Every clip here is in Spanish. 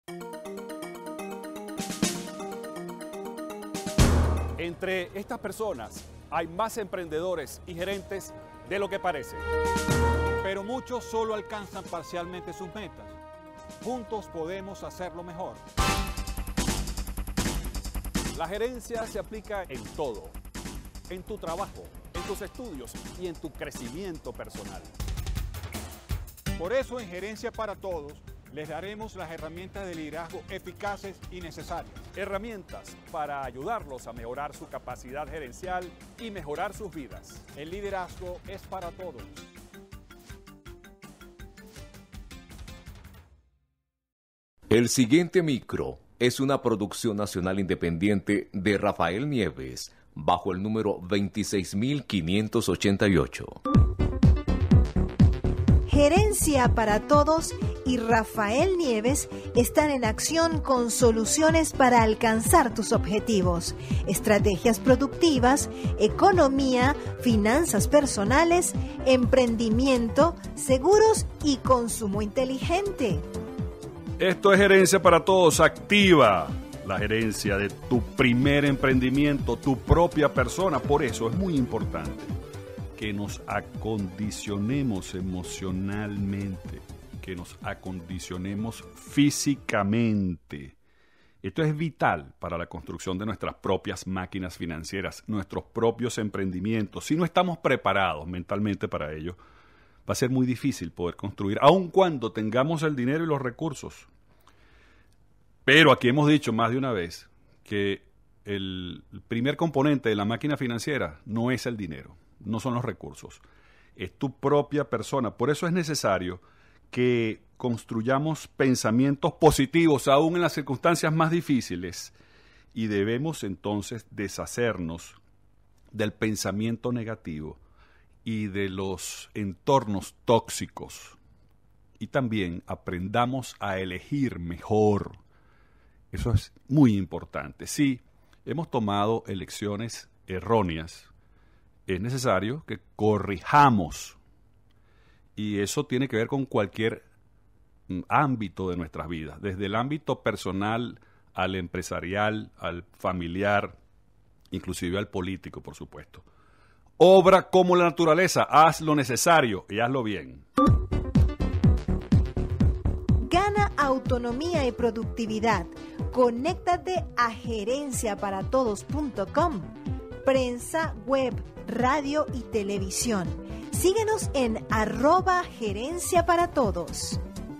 Entre estas personas hay más emprendedores y gerentes de lo que parece. Pero muchos solo alcanzan parcialmente sus metas. Juntos podemos hacerlo mejor. La gerencia se aplica en todo, en tu trabajo, en tus estudios y en tu crecimiento personal. Por eso en Gerencia para Todos les daremos las herramientas de liderazgo eficaces y necesarias. Herramientas para ayudarlos a mejorar su capacidad gerencial y mejorar sus vidas. El liderazgo es para todos. El siguiente micro es una producción nacional independiente de Rafael Nieves, bajo el número 26588. Gerencia para Todos y Rafael Nieves están en acción con soluciones para alcanzar tus objetivos, estrategias productivas, economía, finanzas personales, emprendimiento, seguros y consumo inteligente. Esto es Gerencia para Todos. Activa la gerencia de tu primer emprendimiento, tu propia persona. Por eso es muy importante que nos acondicionemos emocionalmente, que nos acondicionemos físicamente. Esto es vital para la construcción de nuestras propias máquinas financieras, nuestros propios emprendimientos. Si no estamos preparados mentalmente para ello, va a ser muy difícil poder construir, aun cuando tengamos el dinero y los recursos. Pero aquí hemos dicho más de una vez que el primer componente de la máquina financiera no es el dinero, no son los recursos, es tu propia persona. Por eso es necesario que construyamos pensamientos positivos aún en las circunstancias más difíciles, y debemos entonces deshacernos del pensamiento negativo y de los entornos tóxicos, y también aprendamos a elegir mejor. Eso es muy importante. Si hemos tomado elecciones erróneas, es necesario que corrijamos, y eso tiene que ver con cualquier ámbito de nuestras vidas, desde el ámbito personal al empresarial, al familiar, inclusive al político, por supuesto. Obra como la naturaleza, haz lo necesario y hazlo bien. Gana autonomía y productividad. Conéctate a gerenciaparatodos.com. Prensa, web, radio y televisión. Síguenos en @gerenciaparatodos.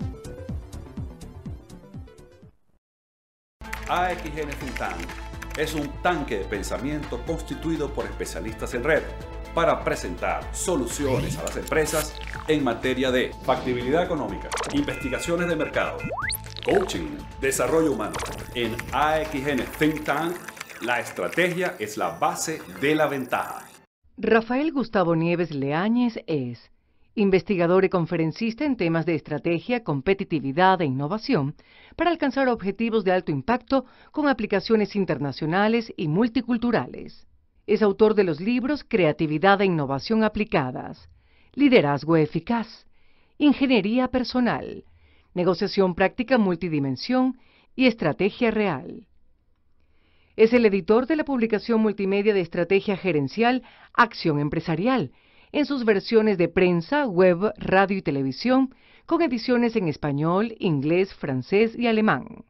AXN Think Tank es un tanque de pensamiento constituido por especialistas en red para presentar soluciones a las empresas en materia de factibilidad económica, investigaciones de mercado, coaching, desarrollo humano. En AXN Think Tank, la estrategia es la base de la ventaja. Rafael Gustavo Nieves Leáñez es investigador y conferencista en temas de estrategia, competitividad e innovación para alcanzar objetivos de alto impacto con aplicaciones internacionales y multiculturales. Es autor de los libros Creatividad e Innovación Aplicadas, Liderazgo Eficaz, Ingeniería Personal, Negociación Práctica Multidimensión y Estrategia Real. Es el editor de la publicación multimedia de estrategia gerencial Acción Empresarial, en sus versiones de prensa, web, radio y televisión, con ediciones en español, inglés, francés y alemán.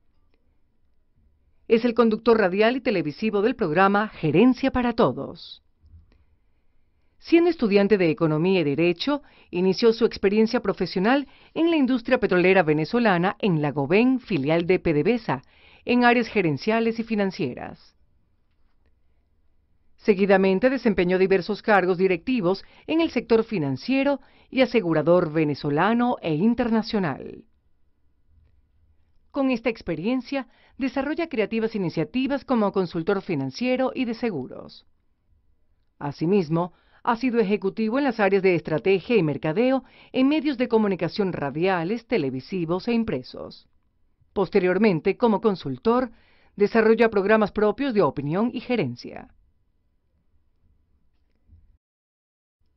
Es el conductor radial y televisivo del programa Gerencia para Todos. Siendo estudiante de Economía y Derecho, inició su experiencia profesional en la industria petrolera venezolana en Lagoven, filial de PDVSA, en áreas gerenciales y financieras. Seguidamente desempeñó diversos cargos directivos en el sector financiero y asegurador venezolano e internacional. Con esta experiencia, desarrolla creativas iniciativas como consultor financiero y de seguros. Asimismo, ha sido ejecutivo en las áreas de estrategia y mercadeo en medios de comunicación radiales, televisivos e impresos. Posteriormente, como consultor, desarrolla programas propios de opinión y gerencia.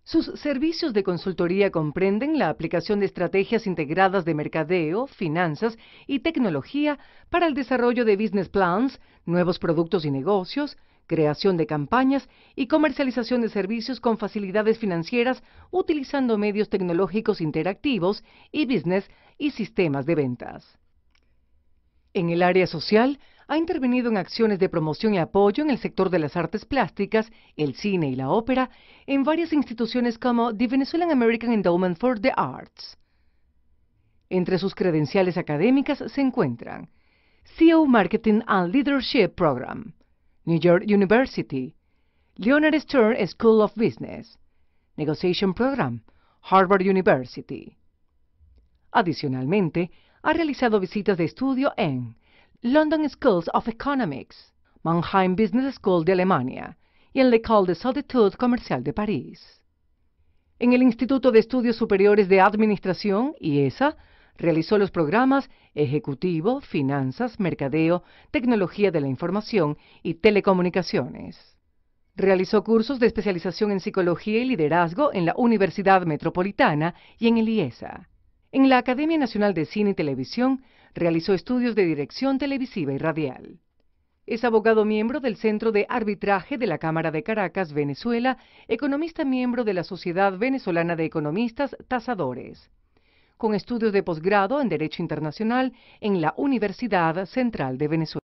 Sus servicios de consultoría comprenden la aplicación de estrategias integradas de mercadeo, finanzas y tecnología para el desarrollo de business plans, nuevos productos y negocios, creación de campañas y comercialización de servicios con facilidades financieras utilizando medios tecnológicos interactivos y business y sistemas de ventas. En el área social, ha intervenido en acciones de promoción y apoyo en el sector de las artes plásticas, el cine y la ópera, en varias instituciones como The Venezuelan American Endowment for the Arts. Entre sus credenciales académicas se encuentran CEO Marketing and Leadership Program, New York University, Leonard Stern School of Business, Negotiation Program, Harvard University. Adicionalmente, ha realizado visitas de estudio en London Schools of Economics, Mannheim Business School de Alemania y en l'École des Hautes Comercial de París. En el Instituto de Estudios Superiores de Administración, IESA, realizó los programas Ejecutivo, Finanzas, Mercadeo, Tecnología de la Información y Telecomunicaciones. Realizó cursos de especialización en Psicología y Liderazgo en la Universidad Metropolitana y en el IESA. En la Academia Nacional de Cine y Televisión, realizó estudios de dirección televisiva y radial. Es abogado miembro del Centro de Arbitraje de la Cámara de Caracas, Venezuela, economista miembro de la Sociedad Venezolana de Economistas Tasadores, con estudios de posgrado en Derecho Internacional en la Universidad Central de Venezuela.